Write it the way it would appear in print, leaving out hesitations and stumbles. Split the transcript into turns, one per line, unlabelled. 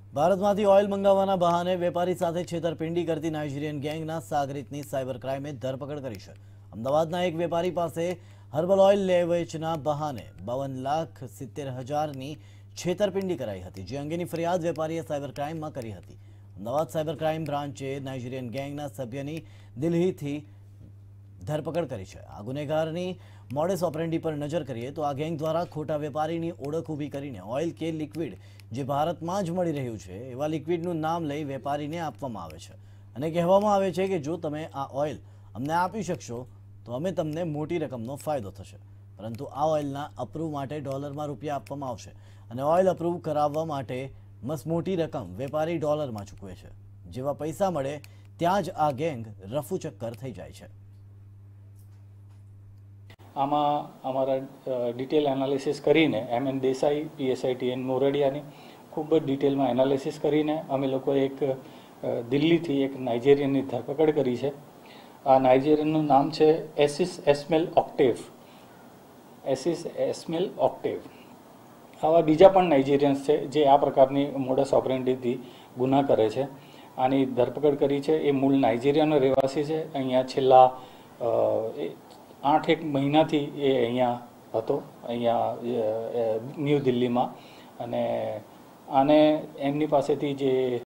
ભારતમાંથી ઓઇલ મંગાવવાના બહાને વેપારી સાથે છેતરપિંડી કરતી નાઇજીરિયન ગેંગના સાગરીતની સાયબર ક્રાઇમે ધરપકડ કરી છે। અમદાવાદના એક વેપારી પાસે હર્બલ ઓઇલ લે વેચના બહાને 52,70,000ની છેતરપિંડી કરાઈ હતી, જે અંગેની ફરિયાદ વેપારીએ સાયબર ક્રાઇમમાં કરી હતી। અમદાવાદ સાયબર ક્રાઇમ બ્રાન્ચે નાઇજીરિયન ગેંગના સભ્યની દિલ્હીથી ધરપકડ કરી છે। આ ગુનેગારની મોડસ ઓપરેન્ડી પર નજર કરીએ તો આ ગેંગ દ્વારા ખોટા વેપારીની ઓળખ ઊભી કરીને ઓઇલ કે લિક્વિડ જે ભારતમાં જ મળી રહ્યું છે એવા લિક્વિડનું નામ લઈ વેપારીને આપવામાં આવે છે અને કહેવામાં આવે છે કે જો તમે આ ઓઇલ અમને આપી શકશો તો અમે તમને મોટી રકમનો ફાયદો થશે, પરંતુ આ ઓઇલના અપ્રૂવ માટે ડોલરમાં રૂપિયા આપવામાં આવશે અને ઓઇલ અપ્રૂવ કરાવવા માટે મસમોટી રકમ વેપારી ડોલરમાં ચૂકવે છે। જેવા પૈસા મળે ત્યાં જ આ ગેંગ રફુચક્કર થઈ જાય છે।
આમાં અમારા ડિટેલ એનાલિસિસ કરીને એમએન દેસાઈ, પીએસઆઈ ટીએન મોરડિયાની ખૂબ જ ડિટેલમાં એનાલિસિસ કરીને અમે લોકોએ એક દિલ્હીથી એક નાઇજેરિયનની ધરપકડ કરી છે। આ નાઇજેરિયનનું નામ છે એસિસ એસ્મેલ ઓક્ટેવ। એસિસ એસ્મેલ ઓક્ટેવ આવા બીજા પણ નાઇજેરિયન્સ છે જે આ પ્રકારની મોડસ ઓપરેન્ડીથી ગુના કરે છે। આની ધરપકડ કરી છે। એ મૂળ નાઇજેરિયાનો રહેવાસી છે। અહીંયા છેલ્લા 8 મહિનાથી એ અહીંયા હતો, અહીંયા ન્યૂ દિલ્હીમાં, અને આને એમની પાસેથી જે